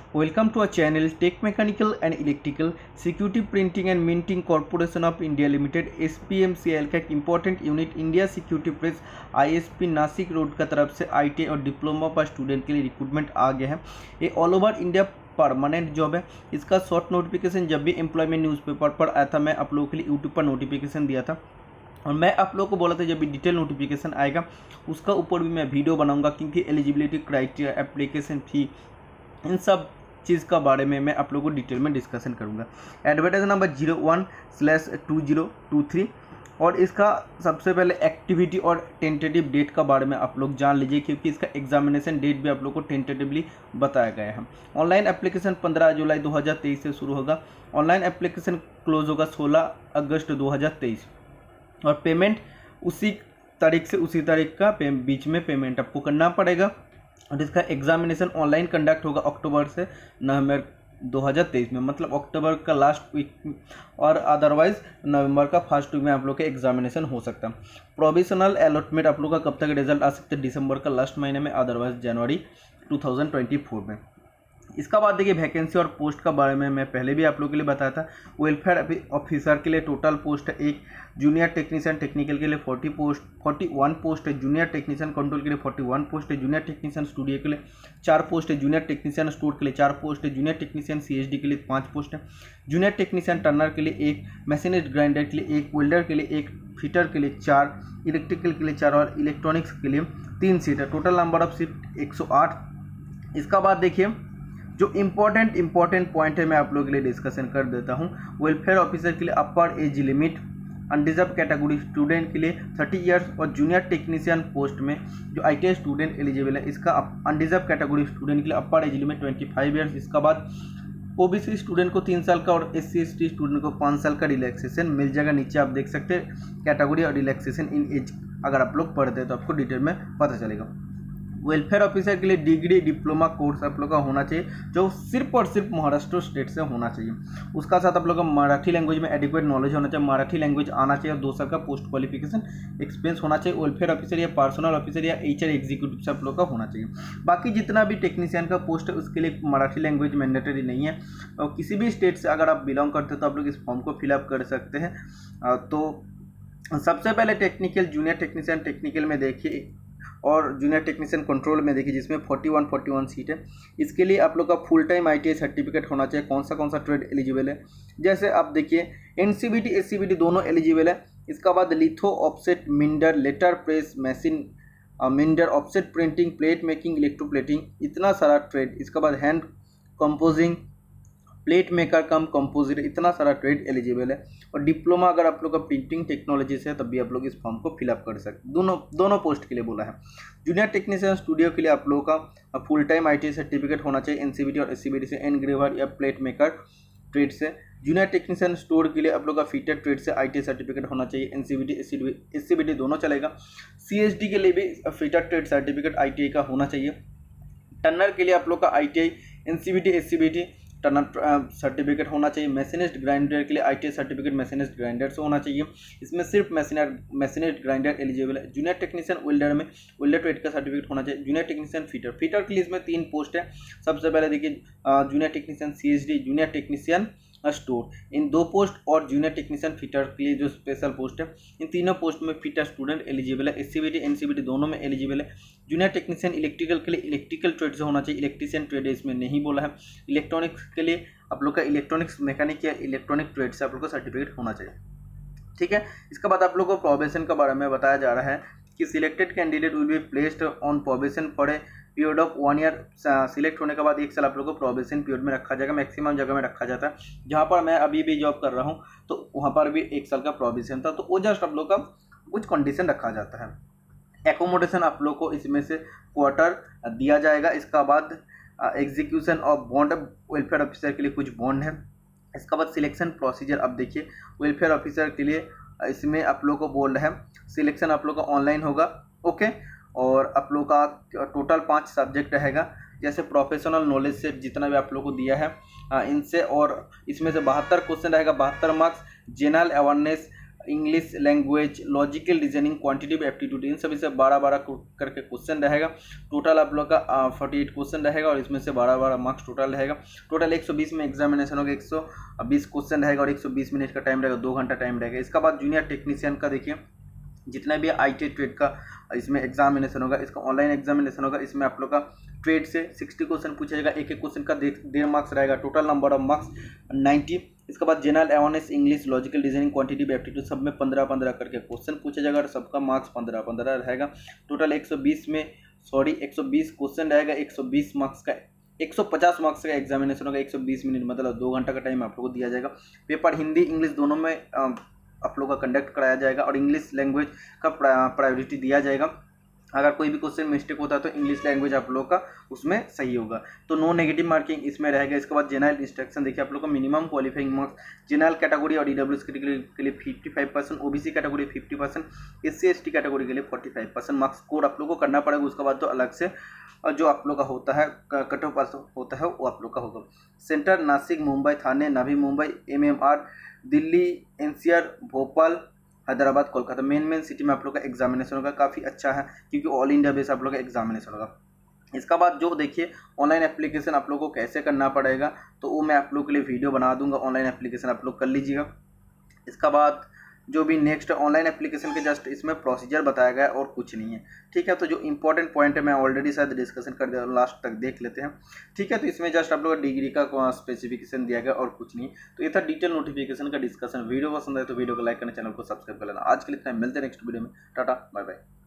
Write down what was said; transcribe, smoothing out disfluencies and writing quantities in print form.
Welcome to our channel Tech Mechanical and Electrical Security Printing and Minting Corporation of India Limited SPMCL का एक important unit India security press ISP Nashik road का तरफ से ITI और diploma पर student के लिए रिक्रूटमेंट आ गया है। ये all over India permanent job है। इसका शॉर्ट नोटिफिकेशन जब भी एम्प्लॉयमेंट न्यूज़पेपर पर आया था, मैं आप लोगों के लिए यूट्यूब पर नोटिफिकेशन दिया था और मैं आप लोगों को बोला था जब भी डिटेल नोटिफिकेशन आएगा उसका ऊपर भी मैं वीडियो बनाऊंगा, क्योंकि एलिजिबिलिटी क्राइटेरिया, एप्लीकेशन फी, इन सब चीज़ का बारे में मैं आप लोगों को डिटेल में डिस्कशन करूंगा। एडवर्टाइज नंबर 01/2023 और इसका सबसे पहले एक्टिविटी और टेंटेटिव डेट का बारे में आप लोग जान लीजिए, क्योंकि इसका एग्जामिनेशन डेट भी आप लोग को टेंटेटिवली बताया गया है। ऑनलाइन एप्लीकेशन 15 जुलाई 2023 से शुरू होगा। ऑनलाइन एप्लीकेशन क्लोज होगा 16 अगस्त 2023 और पेमेंट उसी तारीख से उसी तारीख का बीच में पेमेंट आपको करना पड़ेगा। और इसका एग्जामिनेशन ऑनलाइन कंडक्ट होगा अक्टूबर से नवंबर 2023 में, मतलब अक्टूबर का लास्ट वीक और अदरवाइज नवंबर का फर्स्ट वीक में आप लोग के एग्जामिनेशन हो सकता है। प्रोविजनल अलॉटमेंट आप लोग का कब तक रिजल्ट आ सकता है? दिसंबर का लास्ट महीने में, अदरवाइज जनवरी 2024 में। इसका बाद देखिए वैकेंसी और पोस्ट का बारे में मैं पहले भी आप लोगों के लिए बताया था। वेलफेयर ऑफिसर के लिए टोटल पोस्ट है एक, जूनियर टेक्नीशियन टेक्निकल के लिए 41 पोस्ट है, जूनियर टेक्नीशियन कंट्रोल के लिए 41 पोस्ट है, जूनियर टेक्नीशियन स्टूडियो के लिए 4 पोस्ट है, जूनियर टेक्नीशियन स्टोर के लिए 4 पोस्ट है, जूनियर टेक्नीशियन CSD के लिए 5 पोस्ट है, जूनियर टेक्नीशियन टर्नर के लिए 1, मशीनिस्ट ग्राइंडर के लिए 1, वेल्डर के लिए 1, फिटर के लिए 4, इलेक्ट्रिकल के लिए 4 और इलेक्ट्रॉनिक्स के लिए 3 सीट है। Total number of seat 108। इसका बाद देखिए जो इम्पोर्टेंट पॉइंट है मैं आप लोगों के लिए डिस्कशन कर देता हूँ। वेलफेयर ऑफिसर के लिए upper age limit unreserved category student के लिए 30 इयर्स और जूनियर टेक्नीशियन पोस्ट में जो ITI स्टूडेंट एलिजिबल है, इसका अनरिजर्व कैटेगरी स्टूडेंट के लिए अपर एज लिमिट 25 इयर्स। इसका बाद OBC स्टूडेंट को 3 साल का और SC/ST स्टूडेंट को 5 साल का रिलैक्सेशन मिल जाएगा। नीचे आप देख सकते हैं कैटेगरी और रिलैक्सेशन इन एज, अगर आप लोग पढ़ते हैं तो आपको डिटेल में पता चलेगा। वेलफेयर ऑफिसर के लिए डिग्री डिप्लोमा कोर्स आप लोग का होना चाहिए, जो सिर्फ और सिर्फ महाराष्ट्र स्टेट से होना चाहिए। उसका साथ आप लोग का मराठी लैंग्वेज में एडिक्वेट नॉलेज होना चाहिए, मराठी लैंग्वेज आना चाहिए और 2 साल का पोस्ट क्वालिफिकेशन एक्सपीरियंस होना चाहिए। वेलफेयर ऑफिसर या पर्सनल ऑफिसर या HR एग्जीक्यूटिव से आप लोग का होना चाहिए। बाकी जितना भी टेक्नीशियन का पोस्ट है उसके लिए मराठी लैंग्वेज मैंडेटरी नहीं है। और किसी भी स्टेट से अगर आप बिलोंग करते हो तो आप लोग इस फॉर्म को फिलअप कर सकते हैं। तो सबसे पहले टेक्निकल, जूनियर टेक्नीशियन टेक्निकल में देखिए और जूनियर टेक्नीशियन कंट्रोल में देखिए, जिसमें 41 सीट है। इसके लिए आप लोग का फुल टाइम ITI सर्टिफिकेट होना चाहिए। कौन सा ट्रेड एलिजिबल है, जैसे आप देखिए NCVT SCVT दोनों एलिजिबल है। इसका बाद litho, offset, minder, letter press machine, minder, offset printing, plate making, electroplating, इतना सारा ट्रेड। इसका बाद hand composing, plate maker cum compositor, इतना सारा ट्रेड एलिजिबल है। और डिप्लोमा अगर आप लोग का प्रिंटिंग टेक्नोलॉजी से है तब भी आप लोग इस फॉर्म को फिलअप कर सकते। दोनों पोस्ट के लिए बोला है। जूनियर टेक्नीशियन स्टूडियो के लिए आप लोगों का फुल टाइम ITI सर्टिफिकेट होना चाहिए NCVT और SCVT से, एनग्रेवर या प्लेट मेकर ट्रेड से। जूनियर टेक्नीशियन स्टोर के लिए आप लोग का फिटर ट्रेड से ITI सर्टिफिकेट होना चाहिए, NCVT SCVT दोनों चलेगा। CSD के लिए भी फिटर ट्रेड सर्टिफिकेट ITI का होना चाहिए। टर्नर के लिए आप लोग का ITI NCVT SCVT turner certificate होना चाहिए। मशीनिस्ट ग्राइंडर के लिए ITI सर्टिफिकेट मशीनिस्ट ग्राइंडर से होना चाहिए। इसमें सिर्फ मशीनिस्ट ग्राइंडर एलिजिबल है। जूनियर टेक्नीशियन वेल्डर में वेल्डर ट्रेड का सर्टिफिकेट होना चाहिए। जूनियर टेक्नीशियन फिटर के लिए इसमें 3 पोस्ट है। सबसे पहले देखिए junior technician CSD, junior technician store, इन 2 पोस्ट और जूनियर टेक्नीशियन फिटर के लिए जो स्पेशल पोस्ट है, इन तीनों पोस्ट में फिटर स्टूडेंट एलिजिबल है। SCVT NCVT दोनों में एलिजिबल है। जूनियर टेक्नीशियन इलेक्ट्रिकल के लिए इलेक्ट्रिकल ट्रेड से होना चाहिए, इलेक्ट्रीशियन ट्रेड इसमें नहीं बोला है। इलेक्ट्रॉनिक्स के लिए आप लोग का इलेक्ट्रॉनिक्स मैकेनिक या इलेक्ट्रॉनिक ट्रेड से आप लोग का सर्टिफिकेट होना चाहिए। ठीक है। इसके बाद आप लोग को प्रोबेशन का बारे में बताया जा रहा है कि selected candidate will be placed on probation for a period of 1 year. Select होने के बाद 1 साल आप लोग को प्रोबेशन पीरियड में रखा जाएगा। मैक्सिमम जगह में रखा जाता है। जहाँ पर मैं अभी भी जॉब कर रहा हूँ तो वहाँ पर भी 1 साल का प्रोबेशन था, तो वो जस्ट आप लोग का कुछ कंडीशन रखा जाता है। एकोमोडेशन आप लोग को इसमें से क्वार्टर दिया जाएगा। इसका बाद execution of bond, welfare officer के लिए कुछ बॉन्ड है। इसका बाद सिलेक्शन प्रोसीजर अब देखिए, वेलफेयर ऑफिसर के लिए इसमें आप लोग को बोल रहे हैं सिलेक्शन आप लोग का ऑनलाइन होगा। ओके। और आप लोग का टोटल 5 सब्जेक्ट रहेगा, जैसे प्रोफेशनल नॉलेज से जितना भी आप लोग को दिया है इनसे, और इसमें से 72 क्वेश्चन रहेगा, 72 marks. General awareness English language, logical reasoning, quantitative aptitude, इन सभी से 12-12 करके क्वेश्चन रहेगा। टोटल आप लोग का 48 क्वेश्चन रहेगा और इसमें से 12-12 मार्क्स टोटल रहेगा। टोटल 120 में एग्जामिनेशन होगा, 120 क्वेश्चन रहेगा और 120 मिनट का टाइम रहेगा, 2 घंटा टाइम रहेगा। इसका बाद जूनियर टेक्नीशियन का देखिए, जितना भी ITI ट्रेड का इसमें एग्जामिनेशन होगा, इसका ऑनलाइन एग्जामिनेशन होगा। इसमें आप लोग का ट्रेड से 60 क्वेश्चन पूछा जाएगा, एक एक क्वेश्चन का 1.5 मार्क्स रहेगा, टोटल नंबर ऑफ मार्क्स 90। इसके बाद general awareness, English, logical reasoning, quantitative aptitude, सब में 15-15 करके क्वेश्चन पूछा जाएगा और सबका मार्क्स 15-15 रहेगा। टोटल 120 क्वेश्चन रहेगा, 120 मार्क्स का 150 मार्क्स का एग्जामिनेशन होगा, 120 मिनट मतलब 2 घंटा का टाइम आप लोग को दिया जाएगा। पेपर हिंदी इंग्लिश दोनों में आप लोग का कंडक्ट कराया जाएगा और इंग्लिश लैंग्वेज का प्रायोरिटी दिया जाएगा। अगर कोई भी क्वेश्चन मिस्टेक होता है तो इंग्लिश लैंग्वेज आप लोग का उसमें सही होगा, तो नो नेगेटिव मार्किंग इसमें रहेगा। इसके बाद जनरल इंस्ट्रक्शन देखिए, आप लोग का minimum qualifying marks general category और EWS कैटेगरी के लिए 55%, OBC category 50%, SC ST category के लिए 45% मार्क्स स्कोर आप लोग को करना पड़ेगा। उसके बाद तो अलग से जो आप लोग का होता है कट ऑफ होता है वो आप लोग का होगा। Centre Nashik, Mumbai, Thane, Navi Mumbai, MMR, Delhi, NCR, Bhopal, Hyderabad, Kolkata, main city में आप लोग का एग्जामिनेशन होगा। काफ़ी अच्छा है क्योंकि ऑल इंडिया बेस आप लोग का एग्जामिनेशन होगा। इसका बाद जो देखिए ऑनलाइन एप्लीकेशन आप लोग को कैसे करना पड़ेगा, तो वो मैं आप लोग के लिए वीडियो बना दूंगा। ऑनलाइन एप्लीकेशन आप लोग कर लीजिएगा। इसका बाद जो भी नेक्स्ट ऑनलाइन एप्लीकेशन के जस्ट इसमें प्रोसीजर बताया गया है और कुछ नहीं है, ठीक है। तो जो इंपॉर्टेंट पॉइंट है मैं ऑलरेडी शायद डिस्कशन कर दिया, लास्ट तक देख लेते हैं, ठीक है। तो इसमें जस्ट आप लोग डिग्री का स्पेसिफिकेशन दिया गया और कुछ नहीं। तो ये था डिटेल नोटिफिकेशन का डिस्कशन। वीडियो पसंद आए तो वीडियो को लाइक करना, चैनल को सब्सक्राइब कर लेना। आज के लिए इतना, मिलते हैं नेक्स्ट वीडियो में। Tata bye bye.